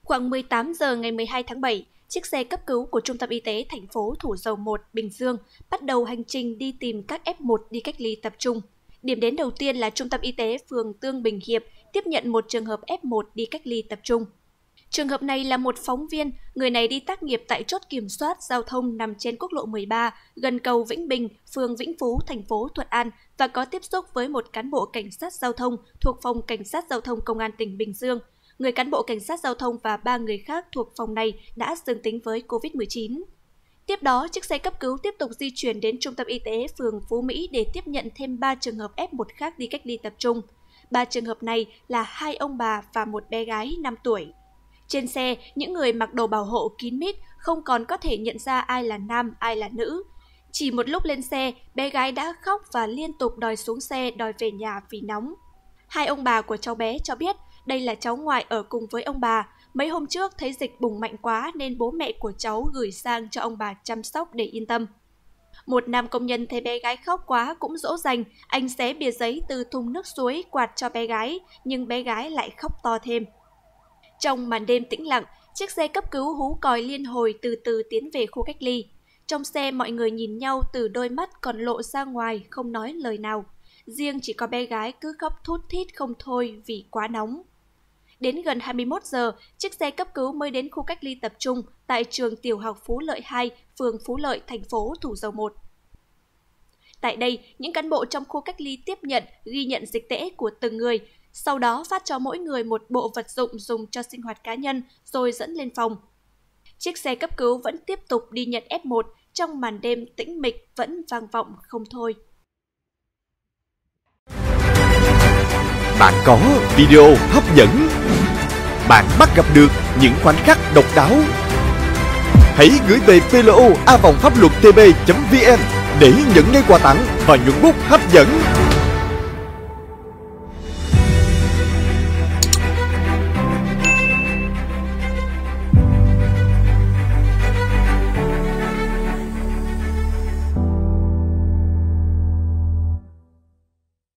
Khoảng 18 giờ ngày 12 tháng 7, chiếc xe cấp cứu của Trung tâm Y tế thành phố Thủ Dầu Một, Bình Dương bắt đầu hành trình đi tìm các F1 đi cách ly tập trung. Điểm đến đầu tiên là Trung tâm Y tế phường Tương Bình Hiệp tiếp nhận một trường hợp F1 đi cách ly tập trung. Trường hợp này là một phóng viên, người này đi tác nghiệp tại chốt kiểm soát giao thông nằm trên quốc lộ 13, gần cầu Vĩnh Bình, phường Vĩnh Phú, thành phố Thuận An và có tiếp xúc với một cán bộ cảnh sát giao thông thuộc phòng cảnh sát giao thông công an tỉnh Bình Dương. Người cán bộ cảnh sát giao thông và 3 người khác thuộc phòng này đã dương tính với COVID-19. Tiếp đó, chiếc xe cấp cứu tiếp tục di chuyển đến Trung tâm Y tế phường Phú Mỹ để tiếp nhận thêm 3 trường hợp F1 khác đi cách ly tập trung. 3 trường hợp này là 2 ông bà và một bé gái 5 tuổi. Trên xe, những người mặc đồ bảo hộ kín mít không còn có thể nhận ra ai là nam, ai là nữ. Chỉ một lúc lên xe, bé gái đã khóc và liên tục đòi xuống xe, đòi về nhà vì nóng. 2 ông bà của cháu bé cho biết đây là cháu ngoại ở cùng với ông bà. Mấy hôm trước thấy dịch bùng mạnh quá nên bố mẹ của cháu gửi sang cho ông bà chăm sóc để yên tâm. Một nam công nhân thấy bé gái khóc quá cũng dỗ dành, anh xé bìa giấy từ thùng nước suối quạt cho bé gái, nhưng bé gái lại khóc to thêm. Trong màn đêm tĩnh lặng, chiếc xe cấp cứu hú còi liên hồi từ từ tiến về khu cách ly. Trong xe mọi người nhìn nhau từ đôi mắt còn lộ ra ngoài không nói lời nào. Riêng chỉ có bé gái cứ khóc thút thít không thôi vì quá nóng. Đến gần 21 giờ, chiếc xe cấp cứu mới đến khu cách ly tập trung tại trường tiểu học Phú Lợi 2, phường Phú Lợi, thành phố Thủ Dầu Một. Tại đây, những cán bộ trong khu cách ly tiếp nhận, ghi nhận dịch tễ của từng người, sau đó phát cho mỗi người một bộ vật dụng dùng cho sinh hoạt cá nhân rồi dẫn lên phòng. Chiếc xe cấp cứu vẫn tiếp tục đi nhận F1 trong màn đêm tĩnh mịch vẫn vang vọng không thôi. Bạn có video hấp dẫn, bạn bắt gặp được những khoảnh khắc độc đáo. Hãy gửi về plo@phapluottb.vn để nhận ngay quà tặng và nhuận bút hấp dẫn.